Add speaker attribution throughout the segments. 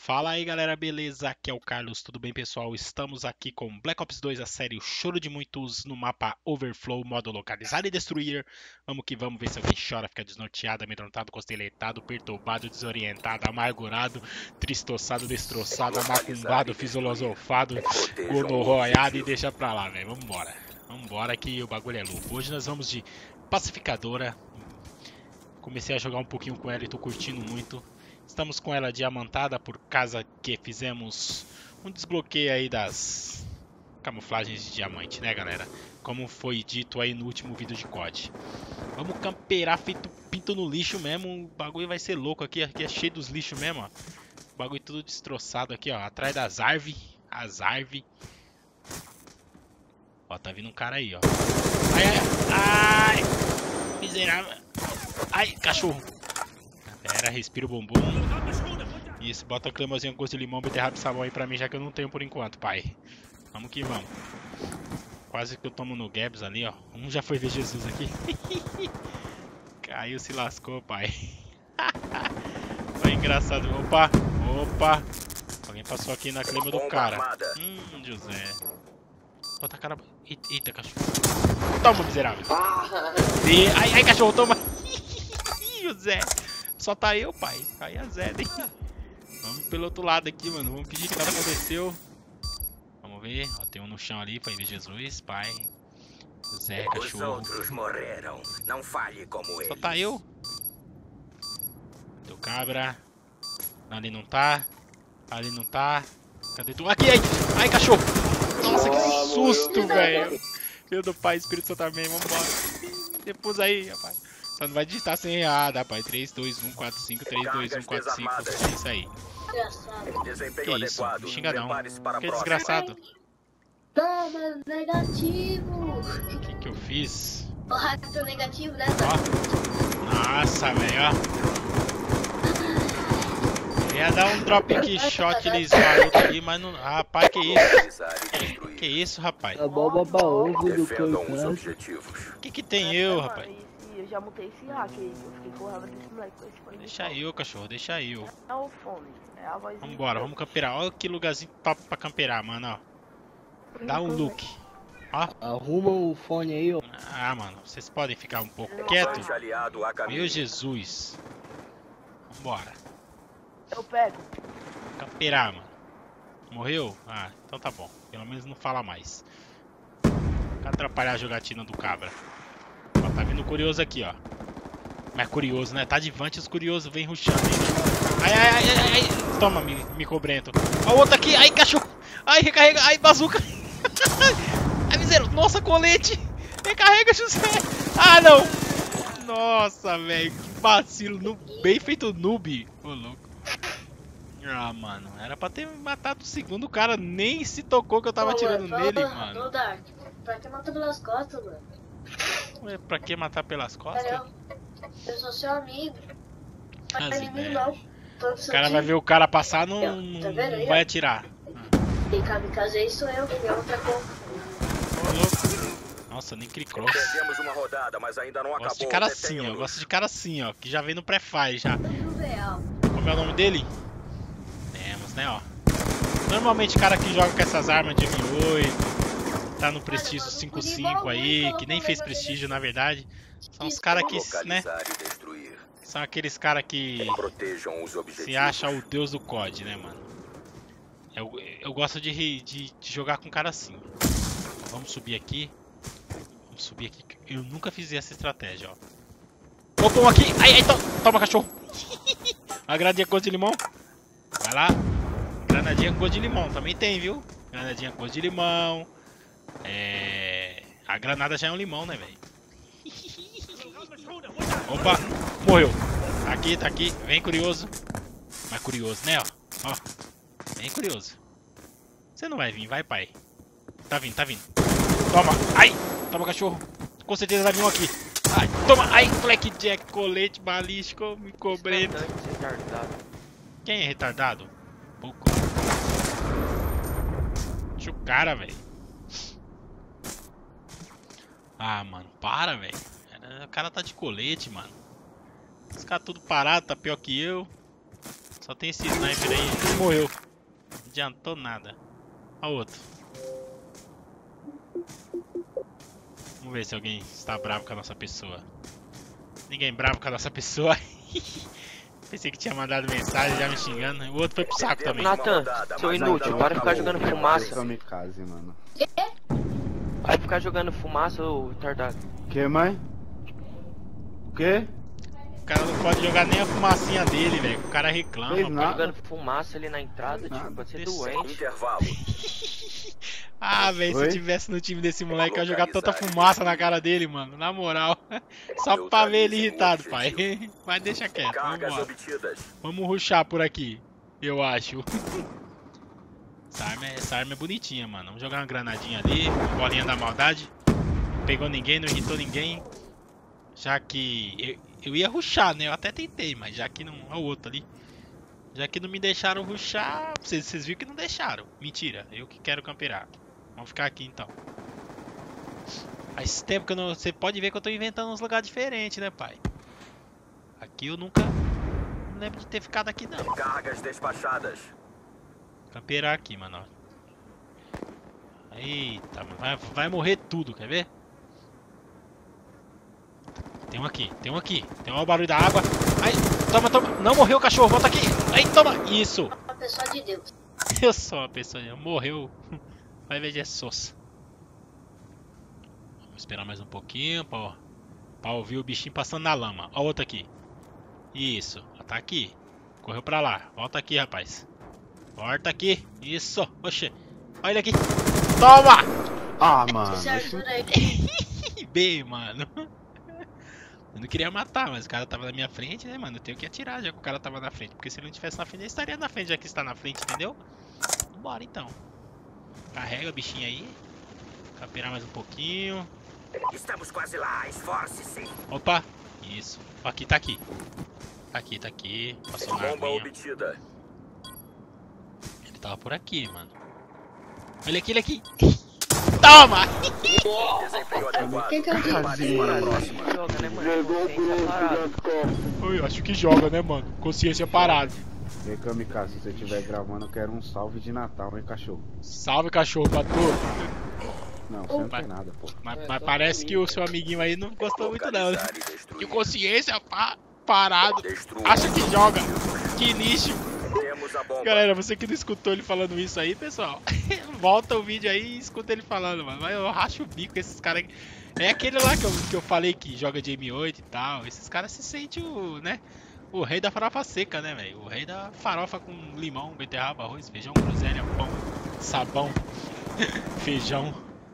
Speaker 1: Fala aí galera, beleza? Aqui é o Carlos, tudo bem pessoal? Estamos aqui com Black Ops 2, a série O Choro de Muitos no mapa Overflow, modo localizar e destruir. Vamos que vamos ver se alguém chora, fica desnorteado, amedrontado, consteletado, perturbado, desorientado, amargurado, tristoçado, destroçado, amacumbado, filosofado, gonorroiado e deixa pra lá, velho. Vambora. Vambora que o bagulho é louco. Hoje nós vamos de pacificadora. Comecei a jogar um pouquinho com ela e tô curtindo muito. Estamos com ela diamantada por causa que fizemos um desbloqueio aí das camuflagens de diamante, né galera? Como foi dito aí no último vídeo de COD. Vamos camperar feito pinto no lixo mesmo, o bagulho vai ser louco aqui, aqui é cheio dos lixos mesmo, ó. O bagulho tudo destroçado aqui, ó, atrás das árvores, as árvores. Ó, tá vindo um cara aí, ó. Ai, ai, ai, miserável. Ai, cachorro. Pera, respira o bumbum. Isso, bota cremosinho com gosto de limão, beterraba e sabão aí pra mim, já que eu não tenho por enquanto, pai. Vamos que vamos. Quase que eu tomo no Gabs ali, ó. Um já foi ver Jesus aqui. Caiu, se lascou, pai. Foi engraçado. Opa, opa. Alguém passou aqui na clima do cara. José. Bota a cara... Eita, cachorro. Toma, miserável. Ai, ai, cachorro, toma. José. Só tá eu, pai. Aí é Zé, hein? Vamos pelo outro lado aqui, mano. Vamos fingir que nada aconteceu. Vamos ver. Ó, tem um no chão ali. Foi ver Jesus, pai. Zé, cachorro.
Speaker 2: Os outros morreram. Não fale como eles.
Speaker 1: Só tá eu. Teu cabra. Ali não tá. Ali não tá. Cadê tu? Aqui, ai! Ai, cachorro! Nossa, que susto, velho! Meu do Pai, Espírito Santo, amém. Vambora. Depois aí, rapaz. Só não vai digitar sem errado, rapaz. 3, 2, 1, 4, 5, 3, 2, 1, 4, 5. É isso aí. Que isso? Me xinga não. Que desgraçado.
Speaker 3: Toma, negativo.
Speaker 1: O que eu fiz?
Speaker 3: O rato negativo, né?
Speaker 1: Ó. Nossa, velho, ó. Ia dar um drop shot eles maluco aqui, mas não. Rapaz, que isso? Que isso, rapaz?
Speaker 4: A boba ovo do
Speaker 1: Que tem eu, rapaz?
Speaker 5: Eu já montei esse hack aí, eu fiquei com raiva desse moleque com esse fone.
Speaker 1: Deixa eu, cachorro, deixa eu.
Speaker 5: É o fone, é a vozinha.
Speaker 1: Vambora, vamos camperar. Olha que lugarzinho top pra camperar, mano, ó. Dá um look. Ó.
Speaker 4: Arruma o fone aí, ó.
Speaker 1: Ah, mano, vocês podem ficar um pouco quietos? Meu Jesus. Vambora.
Speaker 5: Eu pego.
Speaker 1: Camperar, mano. Morreu? Ah, então tá bom. Pelo menos não fala mais. Pra atrapalhar a jogatina do cabra. Ó, tá vindo curioso aqui, ó. Mas é curioso, né? Tá de vante, os curiosos vem rushando. Ai, ai, ai, ai, ai. Toma, me cobrento. Ó, o outro aqui. Ai, cachorro. Ai, recarrega. Ai, bazuca. Ai, miséria. Nossa, colete. Recarrega, José. Ah, não. Nossa, velho. Que vacilo. Bem feito noob. Ô, louco. Ah, mano. Era pra ter matado o segundo cara. Nem se tocou que eu tava atirando nele, mano.
Speaker 3: Ô, Dark, pra que matar pelas costas, mano?
Speaker 1: Ué, pra que matar pelas costas?
Speaker 3: Eu sou seu amigo.
Speaker 1: As
Speaker 3: Inimigo
Speaker 1: ideias.
Speaker 3: não.
Speaker 1: O cara vai ver o cara passar, não,
Speaker 3: Tá
Speaker 1: não
Speaker 3: vendo aí,
Speaker 1: vai
Speaker 3: ó?
Speaker 1: atirar.
Speaker 3: Quem kamikaze aí sou eu, ele é outra cor.
Speaker 1: Ô, louco. Nossa, nem cricross.
Speaker 2: Perdemos uma rodada, mas ainda não acabou.
Speaker 1: Gosto de cara assim, ó. Gosto de cara assim, ó. Que já vem no pré-fire já.
Speaker 3: Real.
Speaker 1: Como é o nome dele? Temos, né, ó. Normalmente cara que joga com essas armas de M8, tá no prestígio 5.5 aí, que nem fez prestígio na verdade. São os caras que, né? São aqueles caras que se acham o deus do COD, né, mano? Eu gosto de jogar com cara assim. Vamos subir aqui. Vamos subir aqui. Eu nunca fiz essa estratégia, ó. Opa, um aqui. Ai, ai, toma, cachorro. A granadinha com gosto de limão. Vai lá. Granadinha com gosto de limão. Também tem, viu? Granadinha com gosto de limão. A granada já é um limão, né, velho? Opa, morreu. Tá aqui, tá aqui. Vem curioso. Mais curioso, né, ó. Bem curioso. Você não vai vir, vai, pai. Tá vindo, tá vindo. Toma. Ai, toma, cachorro. Com certeza vai vir um aqui. Ai, toma. Ai, blackjack, colete balístico, me cobrendo. Quem é retardado? Pouco. Deixa o cara, velho. Ah, mano, para, velho. O cara tá de colete, mano. Os caras tudo parado, tá pior que eu. Só tem esse sniper aí. Ele morreu. Não adiantou nada. Olha o outro. Vamos ver se alguém está bravo com a nossa pessoa. Ninguém bravo com a nossa pessoa. Pensei que tinha mandado mensagem já me xingando. O outro foi pro saco também.
Speaker 5: Nathan, seu inútil, para de ficar jogando fumaça.
Speaker 6: Kamikaze, mano.
Speaker 5: Vai ficar jogando fumaça, ô retardado.
Speaker 6: Que, mãe? O quê?
Speaker 1: O cara não pode jogar nem a fumacinha dele, velho. O cara reclama.
Speaker 6: Fez
Speaker 1: pô.
Speaker 6: nada.
Speaker 5: Jogando fumaça ali na entrada,
Speaker 6: Nada.
Speaker 5: tipo, pode ser
Speaker 1: Desse
Speaker 5: doente.
Speaker 2: Intervalo.
Speaker 1: Ah, velho, se eu
Speaker 6: Oi?
Speaker 1: tivesse no time desse moleque, eu ia jogar tanta fumaça na cara dele, mano. Na moral. Só pra ver ele irritado, pai. Mas deixa quieto,
Speaker 2: Cargas
Speaker 1: vambora.
Speaker 2: obtidas.
Speaker 1: Vamos rushar por aqui, eu acho. Essa arma é bonitinha, mano. Vamos jogar uma granadinha ali, bolinha da maldade. Não pegou ninguém, não irritou ninguém. Já que eu ia rushar, né? Eu até tentei, mas já que não... Olha o outro ali. Já que não me deixaram rushar, vocês viram que não deixaram. Mentira, eu que quero camperar. Vamos ficar aqui então. Faz tempo que eu não... Você pode ver que eu tô inventando uns lugares diferentes, né, pai? Aqui eu nunca... Não lembro de ter ficado aqui, não.
Speaker 2: Cargas despachadas.
Speaker 1: Camperar aqui, mano. Eita, mano. Vai morrer tudo, quer ver? Tem um aqui, tem um aqui. Tem um barulho da água. Ai, toma, toma. Não morreu o cachorro, volta aqui. Ai, toma. Isso.
Speaker 3: Uma pessoa de Deus.
Speaker 1: Eu sou uma pessoa, morreu. Vai ver de sossa. Vamos esperar mais um pouquinho pra ouvir o bichinho passando na lama. Ó o outro aqui. Isso, tá aqui. Correu pra lá. Volta aqui, rapaz. Volta aqui. Isso. Oxê. Olha ele aqui. Toma!
Speaker 6: Ah, mano.
Speaker 3: Você
Speaker 6: Esse...
Speaker 3: ajuda aí.
Speaker 1: B, mano. Eu não queria matar, mas o cara tava na minha frente, né, mano? Eu tenho que atirar já que o cara tava na frente. Porque se ele não tivesse na frente, ele estaria na frente, já que está na frente, entendeu? Bora então. Carrega o bichinho aí. Camperar mais um pouquinho.
Speaker 2: Estamos quase lá, esforce-se.
Speaker 1: Opa! Isso. Aqui, tá aqui. Tá aqui, tá aqui. Passou na
Speaker 2: Bomba
Speaker 1: aguinha.
Speaker 2: obtida.
Speaker 1: Ele tava por aqui, mano. Olha aqui, ele aqui. Toma!
Speaker 2: Desempenho adequado.
Speaker 3: Quem que eu digo?
Speaker 2: Partiu para a próxima.
Speaker 5: Joga, né, mano? Consciência parada.
Speaker 1: Eu acho que joga, né, mano? Consciência parada.
Speaker 6: Ei, Kamikaze, se você estiver gravando, eu quero um salve de Natal, hein, cachorro?
Speaker 1: Salve, cachorro, patrão.
Speaker 6: Não, você não tem nada, pô.
Speaker 1: Mas parece que o seu amiguinho aí não gostou muito, não, né?
Speaker 2: Localizar e destruir.
Speaker 1: Que consciência parado.
Speaker 2: Destrua.
Speaker 1: Acha que joga. Que lixo.
Speaker 2: Temos a bomba.
Speaker 1: Galera, você que não escutou ele falando isso aí, pessoal, volta o vídeo aí e escuta ele falando, mano. Mas eu racho o bico com esses caras. É aquele lá que eu falei que joga de M8 e tal. Esses caras se sentem o, né? O rei da farofa seca, né, velho? O rei da farofa com limão, beterraba, arroz, feijão, groselha, pão, sabão, feijão.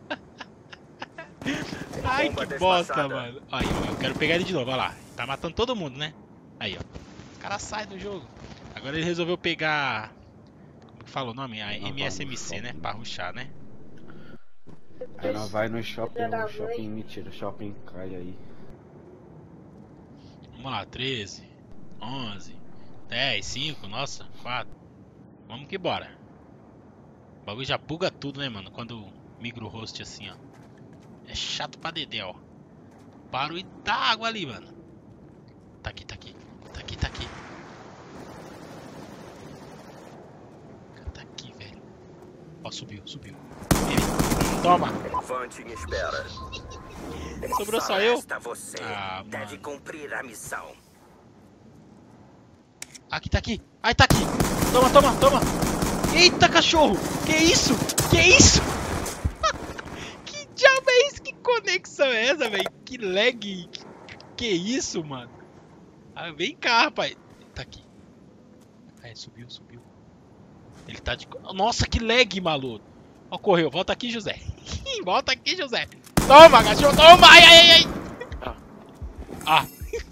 Speaker 1: Ai, que bosta, mano. Aí, ó, eu quero pegar ele de novo, olha lá. Tá matando todo mundo, né? Aí, ó. O cara sai do jogo. Agora ele resolveu pegar... Como que fala o nome? A MSMC, né? Pra rushar, né?
Speaker 6: Aí nós vai no shopping, mentira, shopping cai aí.
Speaker 1: Vamos lá, 13, 11, 10, 5, nossa, 4. Vamos que bora. O bagulho já buga tudo, né, mano? Quando migra o host assim, ó. É chato pra dedé, ó. Paro e dá água ali, mano. Tá aqui, tá aqui. Tá aqui, tá aqui. Tá aqui, velho. Ó, subiu, subiu. Ele. Toma.
Speaker 2: Vante em espera.
Speaker 1: Sobrou só eu?
Speaker 2: Resta você.
Speaker 1: Ah,
Speaker 2: Deve
Speaker 1: mano.
Speaker 2: cumprir a missão.
Speaker 1: Aqui, tá aqui. Ai, tá aqui. Toma, toma, toma. Eita, cachorro. Que isso? Que isso? Que diabo é isso? Que conexão é essa, velho? Que lag. Que isso, mano? Ah, vem cá, rapaz. Tá aqui. Aí, subiu, subiu. Ele tá de... Nossa, que lag, maluco. Ó, correu. Volta aqui, José. Volta aqui, José. Toma, cachorro. Toma. Ai, ai, ai, ai. Ah.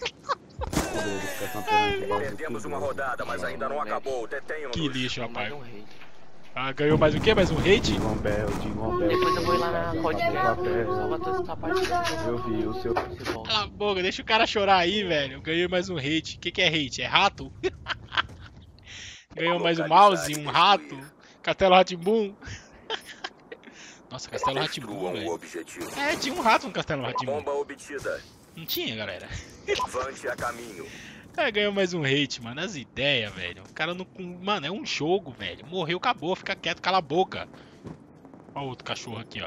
Speaker 2: Perdemos uma rodada, mas ainda não acabou. Detenham-nos.
Speaker 1: Que lixo, rapaz.
Speaker 5: Mais um rei.
Speaker 1: Ah, ganhou mais o quê? Mais um hate?
Speaker 6: Jingle Bell, Jingle Bell.
Speaker 5: Depois eu vou ir lá na
Speaker 6: Papel,
Speaker 5: rodinha.
Speaker 6: papel.
Speaker 5: Só botar essa parte.
Speaker 6: Eu vi o seu...
Speaker 5: Você volta.
Speaker 1: Cala a boca, deixa o cara chorar aí, velho. Eu ganhei mais um hate. O que é hate? É rato? Ganhou mais um mouse, um rato. Castelo Rá-Tim-Bum. Nossa, Castelo Rá-Tim-Bum,
Speaker 2: Destruam o
Speaker 1: velho.
Speaker 2: objetivo.
Speaker 1: É, tinha um rato no Castelo Rá-Tim-Bum.
Speaker 2: Bomba obtida.
Speaker 1: Não tinha, galera.
Speaker 2: Vante a caminho.
Speaker 1: É, ganhou mais um hate, mano. As ideias, velho. O cara não. Mano, é um jogo, velho. Morreu, acabou. Fica quieto, cala a boca. Olha o outro cachorro aqui, ó.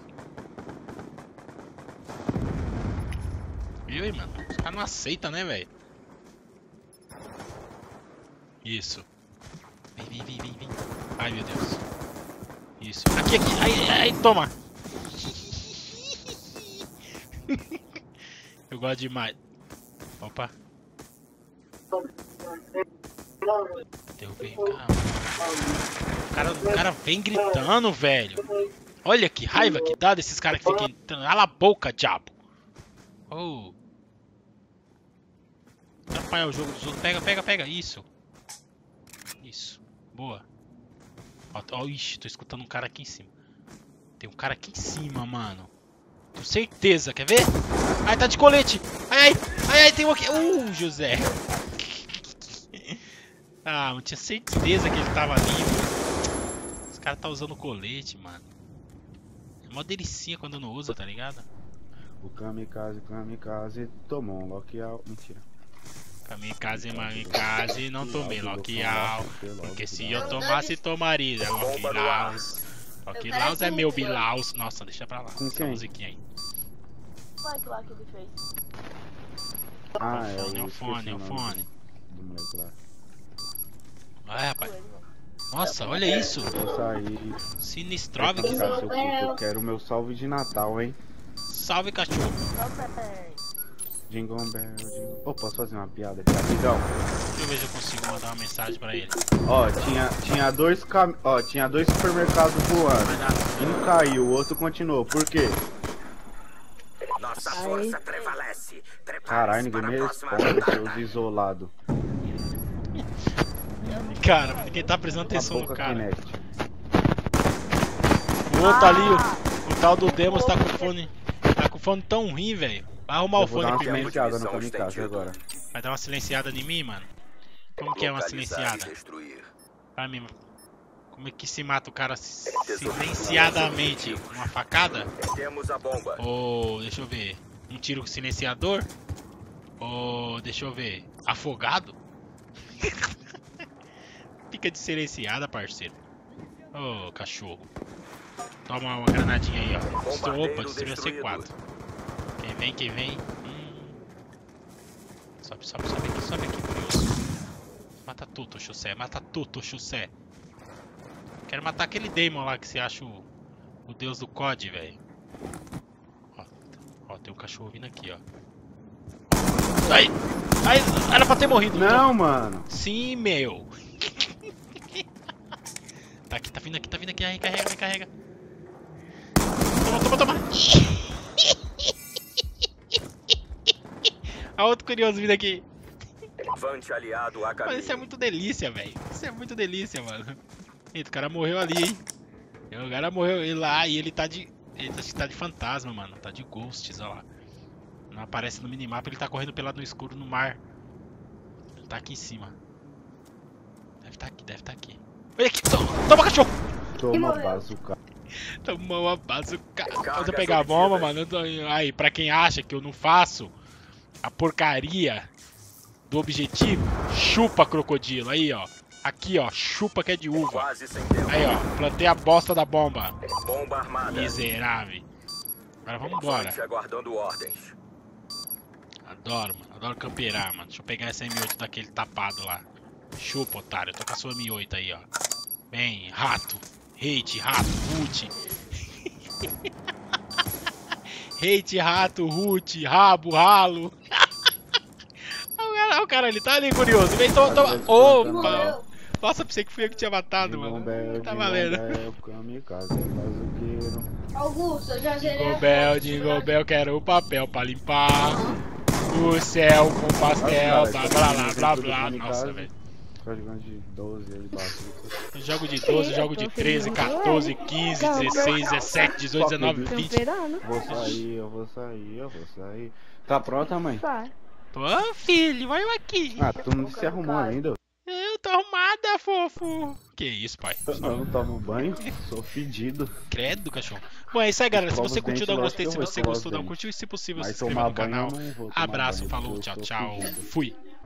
Speaker 1: Viu aí, mano? Os caras não aceitam, né, velho? Isso. Vem. Ai, meu Deus. Isso. Aqui. Ai, toma. Eu gosto demais. Opa. Derrubei. O cara vem gritando, velho. Olha que raiva que dá desses caras que ficam entrando. Cala a boca, diabo. Oh. Atrapalhar o jogo dos outros. Pega. Isso. Boa. Ó, ixi, tô escutando um cara aqui em cima. Tem um cara aqui em cima, mano. Tenho certeza, quer ver? Ai, tá de colete. Ai, tem um aqui. José. Ah, eu tinha certeza que ele tava ali, mano. Os caras tá usando colete, mano. É mó delicinha quando não usa, tá ligado?
Speaker 6: O kamikaze tomou um lockout. Mentira.
Speaker 1: Kamikaze, não tomei lockout. Porque se eu tomasse, tomaria. Lockout é meu bilaus. Nossa, deixa pra lá. Essa musiquinha aí.
Speaker 5: Vai lá que ele fez.
Speaker 1: É o fone.
Speaker 6: Do moleque lá.
Speaker 1: Vai, rapaz. Nossa, olha isso.
Speaker 6: Vou sair.
Speaker 1: Sinistróvico.
Speaker 6: Eu quero o meu salve de Natal, hein?
Speaker 1: Salve, cachorro.
Speaker 6: Jingle Bell. Ô, posso fazer uma piada aqui rapidão?
Speaker 1: Deixa eu ver se eu consigo mandar uma mensagem pra ele.
Speaker 6: Ó, tinha dois supermercados voando. Um caiu, o outro continuou. Por quê?
Speaker 2: Nossa força prevalece.
Speaker 6: Caralho, ninguém me responde, seus isolados.
Speaker 1: Cara, ninguém tá prestando atenção no cara.
Speaker 6: Kinect.
Speaker 1: O outro ali, o tal do Demos tá com o fone. Tá com o fone tão ruim, velho. Vai arrumar o fone primeiro.
Speaker 6: Silenciada no kamikaze agora.
Speaker 1: Vai dar uma silenciada em mim, mano? Como que é uma silenciada? Pra mim, como é que se mata o cara silenciadamente? Uma facada?
Speaker 2: Temos a bomba.
Speaker 1: Ou, deixa eu ver, um tiro com silenciador? Ou, deixa eu ver, afogado? Fica de silenciada, parceiro. Ô, cachorro. Toma uma granadinha aí, ó. Opa, destruiu a C4. Quem vem? Sobe aqui, curioso. Mata tudo, Xussé. Quero matar aquele Demon lá que você acha o deus do COD, velho. Ó, tem um cachorro vindo aqui, ó. Ai, era pra ter morrido.
Speaker 6: Não,
Speaker 1: então.
Speaker 6: mano.
Speaker 1: Sim, meu. Tá vindo aqui, aí, carrega. Toma. A outro curioso vindo aqui.
Speaker 2: Avante aliado a caminho.
Speaker 1: Mas isso é muito delícia, velho. Isso é muito delícia, mano. Eita, o cara morreu ali, hein. O cara morreu lá e ele tá de... Ele tá de fantasma, mano. Tá de ghosts, ó lá. Não aparece no minimapa, ele tá correndo pelado no escuro no mar. Ele tá aqui em cima. Deve tá aqui. Olha aqui, toma cachorro!
Speaker 6: Toma bazuca.
Speaker 1: Toma uma bazuca. Mas eu pegar a bomba, mano. Aí, pra quem acha que eu não faço a porcaria do objetivo, chupa crocodilo. Aí, ó. Aqui, ó. Chupa que é de uva. Aí, ó. Plantei a bosta da bomba.
Speaker 2: Bomba armada.
Speaker 1: Miserável. Agora vamos embora.
Speaker 2: Aguardando ordens.
Speaker 1: Adoro, mano. Adoro camperar, mano. Deixa eu pegar essa M8 daquele tapado lá. Chupa, otário. Eu tô com a sua M8 aí, ó. Vem, rato. Hate, rato, root. Hate, rato, root, rabo, ralo. O cara, ele tá ali curioso. Vem, toma. Opa! Nossa, pensei que fui eu que tinha matado, mano. Tá valendo.
Speaker 3: Augusto, eu já zerei.
Speaker 1: Jingle Bell, quero o papel pra limpar o céu com pastel, blá blá. Nossa, velho.
Speaker 6: Jogando de 12 aí baixo.
Speaker 1: Eu jogo de 12, jogo de 13, 14, 15, 16, 17, 18, 19, 20.
Speaker 6: Eu vou sair. Tá pronta, mãe?
Speaker 1: Tô, filho, vai aqui.
Speaker 6: Ah, tu não se arrumou ainda?
Speaker 1: Eu tô arrumada, fofo. Que isso, pai?
Speaker 6: Eu não tomo banho, sou fedido.
Speaker 1: Credo, cachorro. Bom, é isso aí, galera. Se você curtiu, dá um gostei. Se você gostou, dá um curtir. E se possível, se inscreva no canal. Abraço, falou, tchau, tchau. Fui.